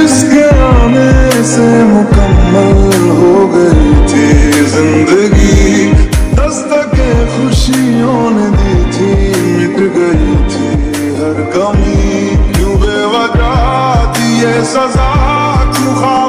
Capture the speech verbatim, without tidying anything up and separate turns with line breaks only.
जिसके आने से मुकम्मल हो गई थी जिंदगी, दस्तके खुशियों ने दी थी, मिट गई थी हर कमी। क्यों बेवजह थी ये सजा, क्यों